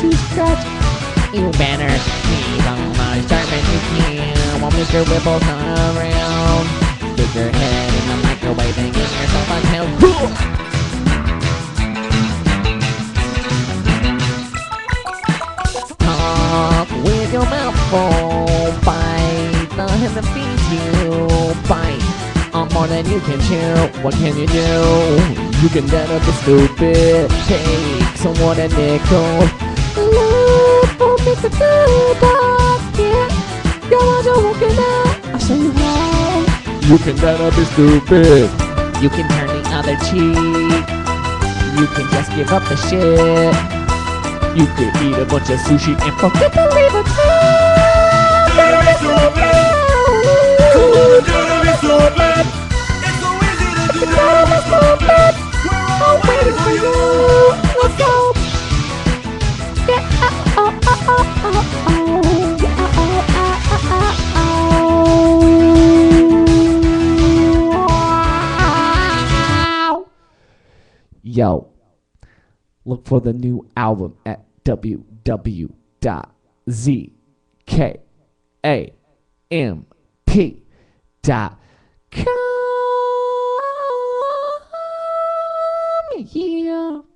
to scratch. You better keep on my sharpen your cue while Mr. Whipple's not around. Stick your head in the microwave and give yourself a tail. Talk with your mouth full. Bite the hand that feeds you. Bite on more than you can chew. What can you do? You can get a bit stupid. Take someone a nickel. Look for me to do that. Yeah, you're also working out. I'll show you how. You can get a bit stupid. You can turn the other cheek. You can just give up the shit. You could eat a bunch of sushi and forget to leave a tip. Gotta be stupid. Come on, gotta be stupid. It's so easy to do. Gotta be stupid. We're all waiting for you. Let's go. Yeah. Oh, oh, oh, oh, oh, oh. Yo, look for the new album at www.zkamp.com. Yeah.